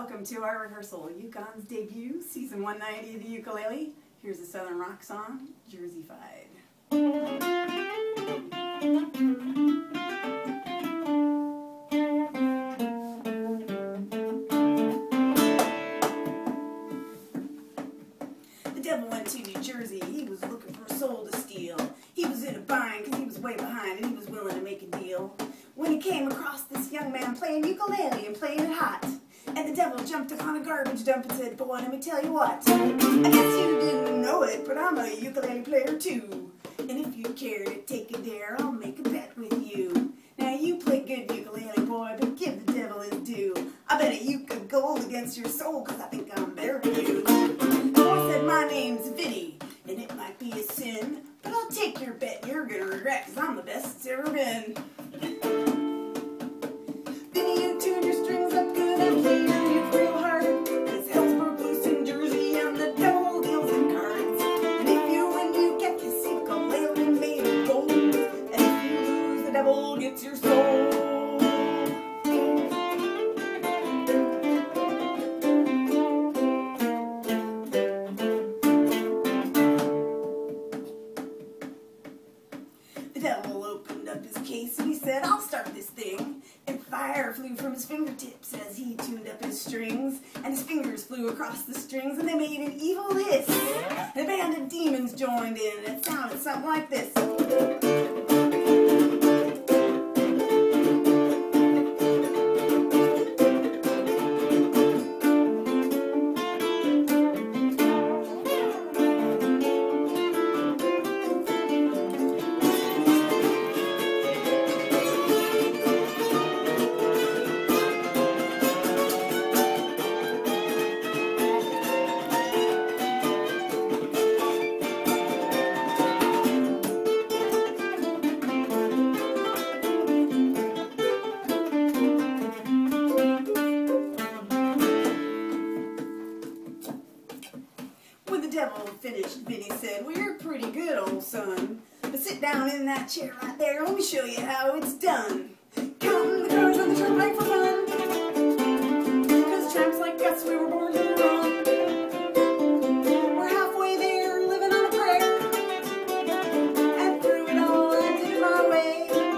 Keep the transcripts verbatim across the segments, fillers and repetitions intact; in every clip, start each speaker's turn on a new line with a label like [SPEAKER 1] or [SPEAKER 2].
[SPEAKER 1] Welcome to our rehearsal, Uke On's debut, season one ninety of the ukulele. Here's a Southern rock song, New-Jerseyfied. The devil went to New Jersey, he was looking for a soul to steal. He was in a bind because he was way behind and he was willing to make a deal. When he came across this young man playing ukulele and playing it hot, and the devil jumped upon a garbage dump and said, "Boy, let me tell you what, I guess you didn't know it, but I'm a ukulele player too. And if you care to take a dare, I'll make a bet with you. Now you play good ukulele, boy, but give the devil his due. I bet a uke of gold against your soul, cause I think I'm better than you." The boy said, "My name's Fiddle, and it might be a sin, but I'll take your bet you're gonna regret, cause I'm the best it's ever been." Gets your soul. The devil opened up his case and he said, "I'll start this thing." And fire flew from his fingertips as he tuned up his strings, and his fingers flew across the strings and they made an evil hiss. And a band of demons joined in and it sounded something like this. When the devil finished, Vinny said, "Well, you're pretty good, old son. But sit down in that chair right there, let me show you how it's done. Counting the cars on the turnpike for fun, 'cause tramps like us, we were born to run. We're halfway there, living on a prayer, and through it all I did my way.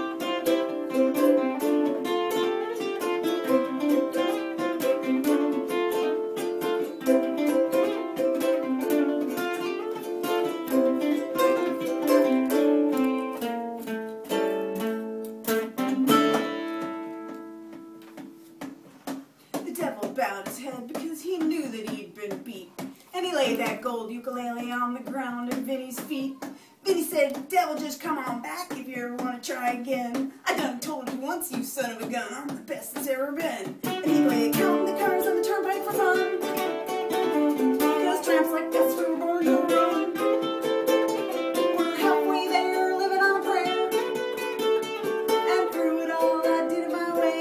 [SPEAKER 1] The devil bowed his head because he knew that he'd been beat, and he laid that gold ukulele on the ground at Vinny's feet. Vinny said, "Devil, just come on back if you ever want to try again. I done told you once, you son of a gun, I'm the best that's ever been." And he played counting the cars on the turnpike for fun, 'cause tramps like us, we were born to run. We're halfway there, living on a prayer, and through it all I did it my way.